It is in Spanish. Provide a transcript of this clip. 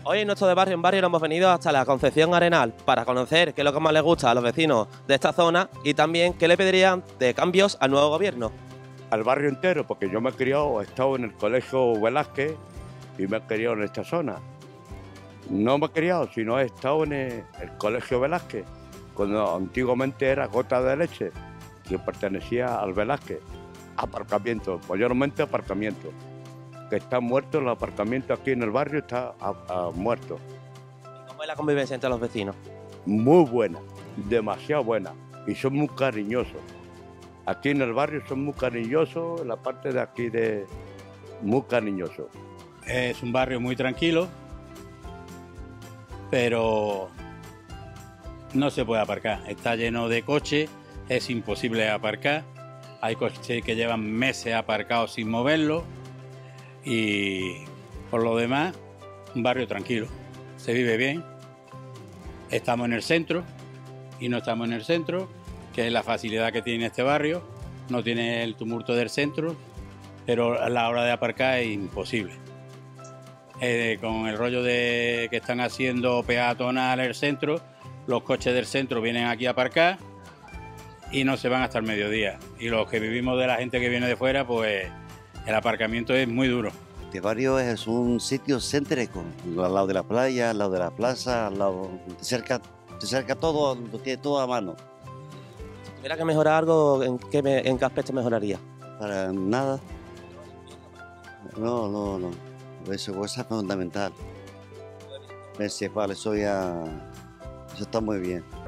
Hoy en nuestro de barrio en barrio hemos venido hasta la Concepción Arenal para conocer qué es lo que más les gusta a los vecinos de esta zona y también qué le pedirían de cambios al nuevo gobierno. Al barrio entero, porque yo me he criado, he estado en el colegio Velázquez y me he criado en esta zona. No me he criado, sino he estado en el colegio Velázquez, cuando antiguamente era Gota de Leche, que pertenecía al Velázquez. Aparcamiento, mayormente aparcamiento. Que está muerto el aparcamiento aquí en el barrio, está muerto. ¿Cómo es la convivencia entre los vecinos? Muy buena, demasiado buena, y son muy cariñosos. Aquí en el barrio son muy cariñosos, en la parte de aquí muy cariñosos. Es un barrio muy tranquilo, pero no se puede aparcar. Está lleno de coches, es imposible aparcar. Hay coches que llevan meses aparcados sin moverlos y por lo demás, un barrio tranquilo. Se vive bien. Estamos en el centro y no estamos en el centro, que es la facilidad que tiene este barrio. No tiene el tumulto del centro, pero a la hora de aparcar es imposible. Con el rollo de que están haciendo peatonal el centro, los coches del centro vienen aquí a aparcar y no se van hasta el mediodía. Y los que vivimos de la gente que viene de fuera, pues el aparcamiento es muy duro. Este barrio es un sitio céntrico, al lado de la playa, al lado de la plaza, al lado, te cerca todo, lo tiene todo a mano. Si tuviera que mejorar algo, ¿en qué aspecto mejoraría? Para nada. No. Eso es fundamental. Vale, eso está muy bien.